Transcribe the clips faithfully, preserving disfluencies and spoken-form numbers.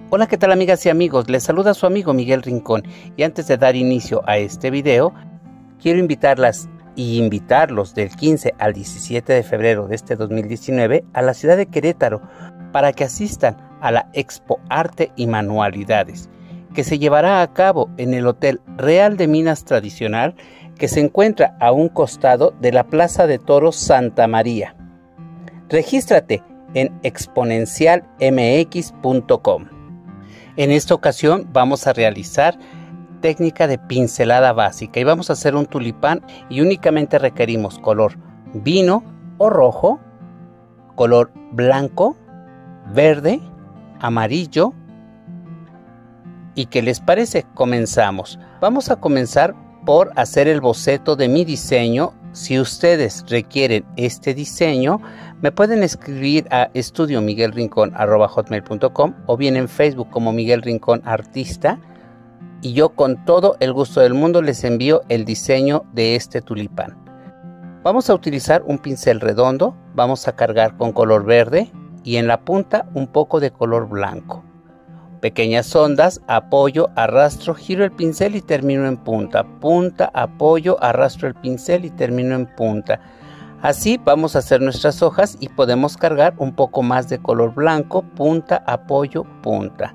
Hola, ¿qué tal amigas y amigos? Les saluda su amigo Miguel Rincón y antes de dar inicio a este video, quiero invitarlas y invitarlos del quince al diecisiete de febrero de este dos mil diecinueve a la ciudad de Querétaro para que asistan a la Expo Arte y Manualidades, que se llevará a cabo en el Hotel Real de Minas Tradicional, que se encuentra a un costado de la Plaza de Toros Santa María. Regístrate en exponencial m x punto com. En esta ocasión vamos a realizar técnica de pincelada básica y vamos a hacer un tulipán y únicamente requerimos color vino o rojo, color blanco, verde, amarillo. ¿Y qué les parece? Comenzamos. Vamos a comenzar por hacer el boceto de mi diseño. Si ustedes requieren este diseño, me pueden escribir a estudio miguel rincón arroba hotmail punto com o bien en Facebook como Miguel Rincón Artista, y yo con todo el gusto del mundo les envío el diseño de este tulipán. Vamos a utilizar un pincel redondo, vamos a cargar con color verde y en la punta un poco de color blanco. Pequeñas ondas, apoyo, arrastro, giro el pincel y termino en punta. Punta, apoyo, arrastro el pincel y termino en punta. Así vamos a hacer nuestras hojas y podemos cargar un poco más de color blanco, punta, apoyo, punta.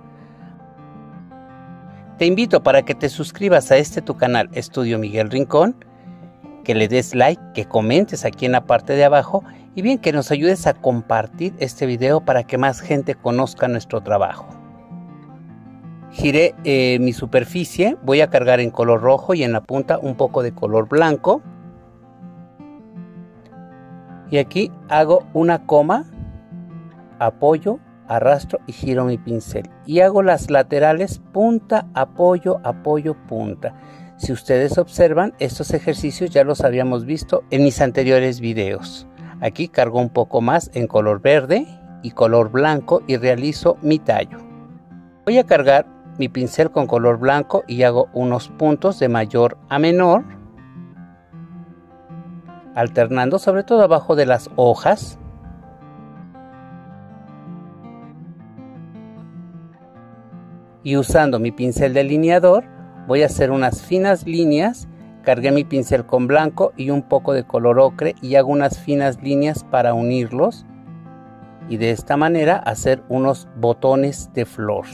Te invito para que te suscribas a este tu canal Estudio Miguel Rincón, que le des like, que comentes aquí en la parte de abajo y bien que nos ayudes a compartir este video para que más gente conozca nuestro trabajo. Giré eh, mi superficie, voy a cargar en color rojo y en la punta un poco de color blanco. Y aquí hago una coma, apoyo, arrastro y giro mi pincel. Y hago las laterales punta, apoyo, apoyo, punta. Si ustedes observan, estos ejercicios ya los habíamos visto en mis anteriores videos. Aquí cargo un poco más en color verde y color blanco y realizo mi tallo. Voy a cargar mi pincel con color blanco y hago unos puntos de mayor a menor, alternando sobre todo abajo de las hojas. Y usando mi pincel delineador voy a hacer unas finas líneas. Cargué mi pincel con blanco y un poco de color ocre y hago unas finas líneas para unirlos y de esta manera hacer unos botones de flor.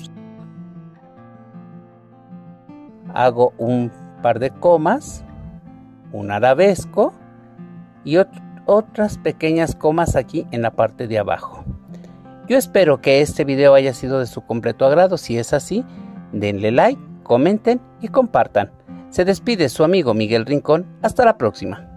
Hago un par de comas, un arabesco y ot otras pequeñas comas aquí en la parte de abajo. Yo espero que este video haya sido de su completo agrado. Si es así, denle like, comenten y compartan. Se despide su amigo Miguel Rincón. Hasta la próxima.